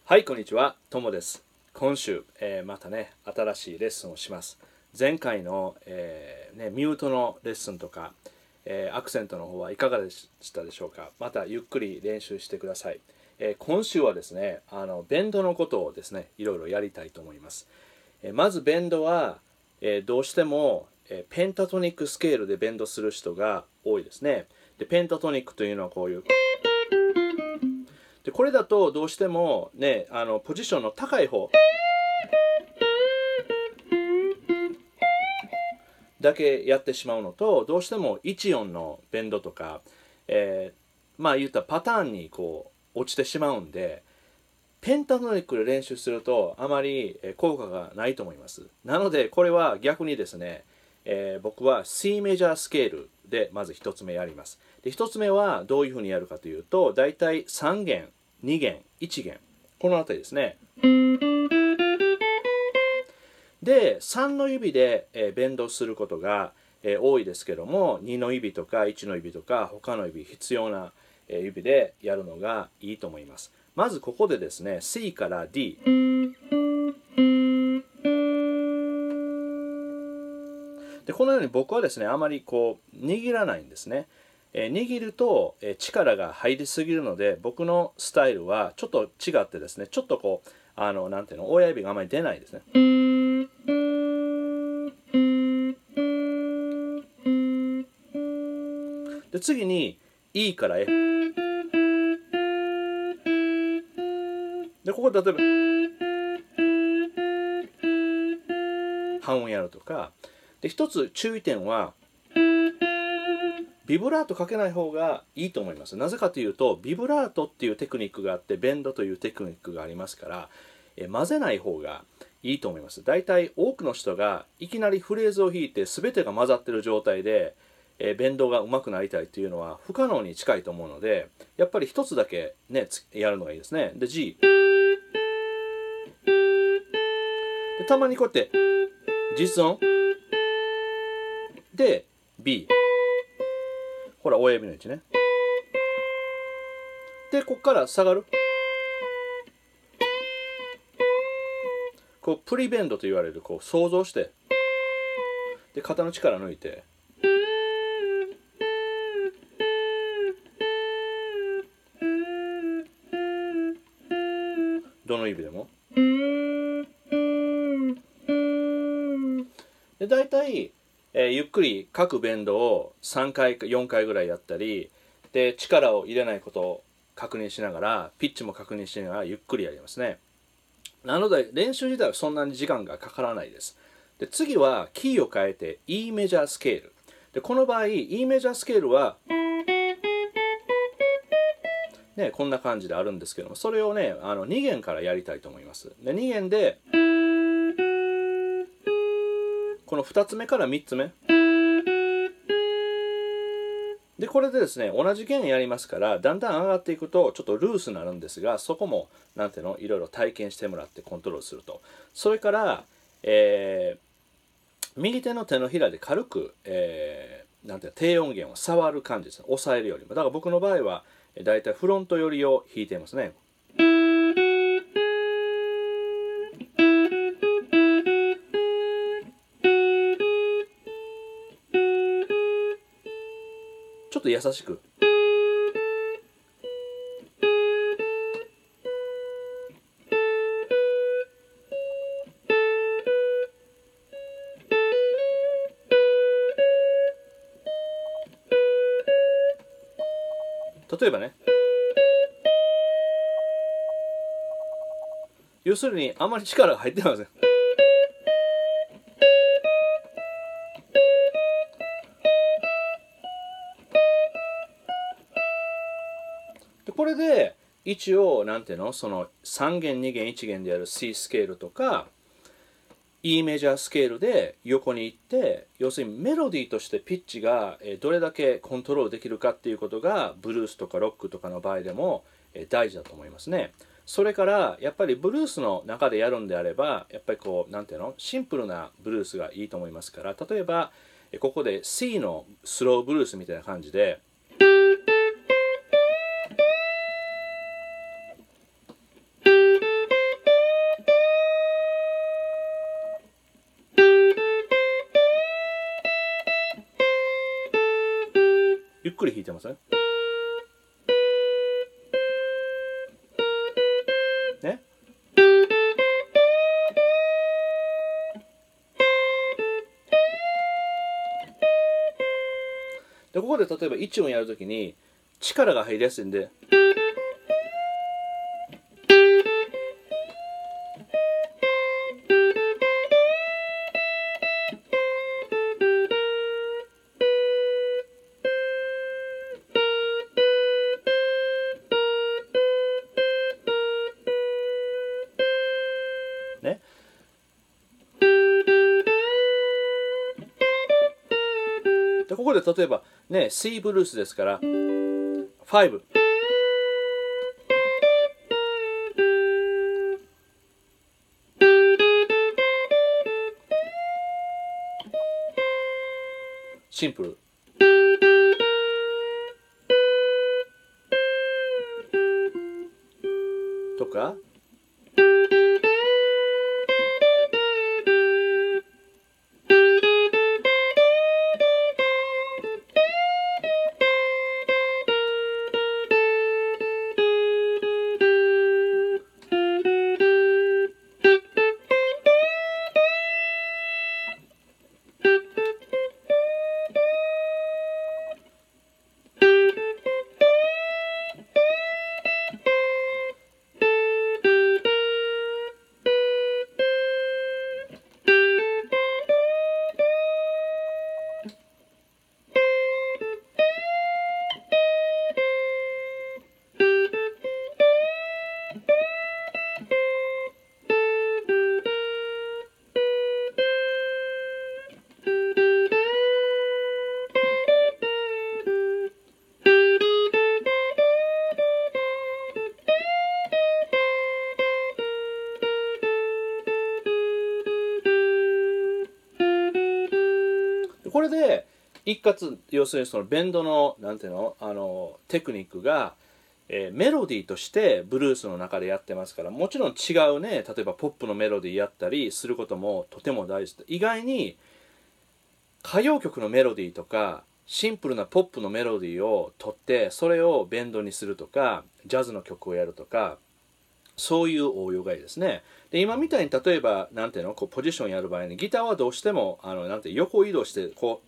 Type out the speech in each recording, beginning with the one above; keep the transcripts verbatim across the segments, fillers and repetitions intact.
はい、こんにちは。ともです。今週、えーまたね、新しいレッスンをします。前回の、えーね、ミュートのレッスンとか、えーアクセントの方はいかがでしたでしょうか。またゆっくり練習してください。えー今週はですね、あのベンドのことをですね、いろいろやりたいと思います。えーまずベンドは、えーどうしても、えーペンタトニックスケールでベンドする人が多いですね。で、ペンタトニックというのはこういうでこれだとどうしてもね、あのポジションの高い方だけやってしまうのと、どうしてもいち音のベンドとか、えーまあ言ったパターンにこう落ちてしまうんで、ペンタトニックで練習するとあまり効果がないと思います。なのでこれは逆にですね、えー僕は C メジャースケールでまずひとつめやります。でひとつめはどういうふうにやるかというと、だいたいさん弦、に弦、いち弦、この辺りですね。でさんの指で、えー、ベンドすることが、えー多いですけども、にの指とかいちの指とか他の指、必要な、えー指でやるのがいいと思います。まずここでですね、 C から D で、このように僕はですね、あまりこう握らないんですね。えー握ると、えー力が入りすぎるので、僕のスタイルはちょっと違ってですね、ちょっとこうあのなんていうの、親指があまり出ないですね。で次に E から F で、ここ例えば半音やるとかで、一つ注意点はビブラートかけない方がいいと思います。なぜかというと、ビブラートっていうテクニックがあって、ベンドというテクニックがありますから、え混ぜない方がいいと思います。大体多くの人がいきなりフレーズを弾いて全てが混ざってる状態で、えベンドが上手くなりたいというのは不可能に近いと思うので、やっぱり一つだけね、やるのがいいですね。で、G。でたまにこうやって実音で B。ほら、親指の位置ね。で、ここから下がる。こうプリベンドと言われる、こう想像してで肩の力抜いて、どの指でもで、大体、えー、ゆっくり各ベンドをさんかいかよんかいぐらいやったりで、力を入れないことを確認しながら、ピッチも確認しながらゆっくりやりますね。なので練習自体はそんなに時間がかからないです。で次はキーを変えて E メジャースケールで、この場合 E メジャースケールはね、こんな感じであるんですけども、それをね、あのに弦からやりたいと思います。でに弦でこのふたつめからみっつめで、これでですね、同じ弦やりますから、だんだん上がっていくとちょっとルースになるんですが、そこもなんていうの、いろいろ体験してもらってコントロールすると。それから、えー、右手の手のひらで軽く、えー、なんていうの、低音弦を触る感じですね。押さえるよりも。だから僕の場合はだいたいフロント寄りを弾いていますね。ちょっと優しく。例えばね、要するにあまり力が入ってません。でこれで一応なんていうの、そのさん弦に弦いち弦でやる C スケールとか E メジャースケールで横に行って、要するにメロディーとしてピッチがどれだけコントロールできるかっていうことがブルースとかロックとかの場合でも大事だと思いますね。それからやっぱりブルースの中でやるんであれば、やっぱりこうなんていうの、シンプルなブルースがいいと思いますから、例えばここで C のスローブルースみたいな感じでゆっくり弾いてますね。ね。でここで例えばいち音やるときに力が入りやすいんで、ね。でここで例えばね C ブルースですからごシンプルとか、これで一括要するにそのベンドのなんていうのあのテクニックが、えー、メロディーとしてブルースの中でやってますから、もちろん違うね例えばポップのメロディーやったりすることもとても大事で、意外に歌謡曲のメロディーとかシンプルなポップのメロディーを取ってそれをベンドにするとかジャズの曲をやるとか、そういう応用がいいですね。で今みたいに例えばなんていうのこうポジションやる場合にギターはどうしてもあのなんて横移動してこ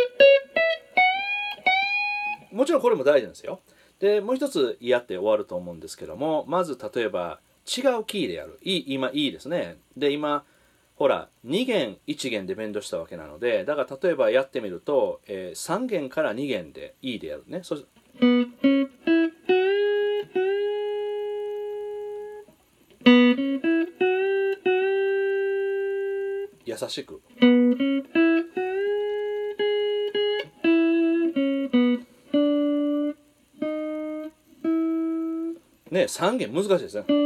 う、もちろんこれも大事なんですよ。でもう一つやって終わると思うんですけども、まず例えば違うキーでやる。いい今いいですね。で今ほらに弦いち弦でベンドしたわけなので、だから例えばやってみると、えー、さん弦からに弦で E でやるね。そ優しくね、さん弦難しいですね。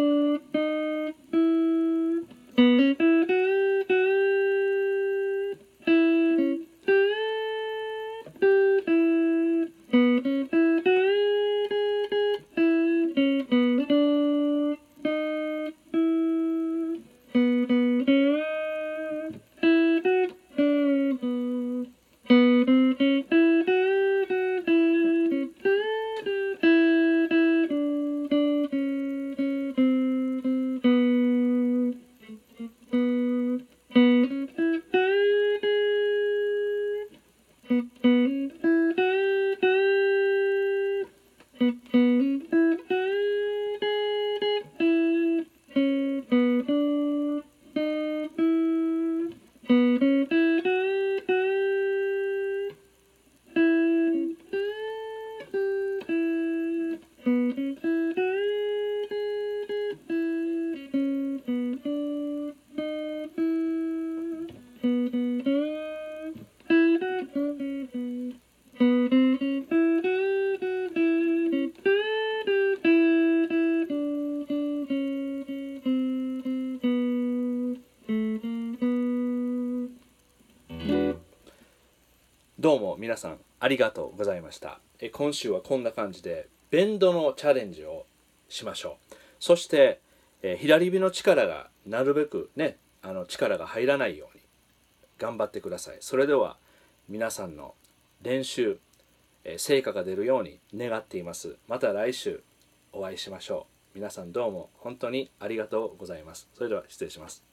どうも皆さんありがとうございました。え今週はこんな感じでベンドのチャレンジをしましょう。そして、え左指の力がなるべくねあの力が入らないように頑張ってください。それでは皆さんの練習えー成果が出るように願っています。また来週お会いしましょう。皆さんどうも本当にありがとうございます。それでは失礼します。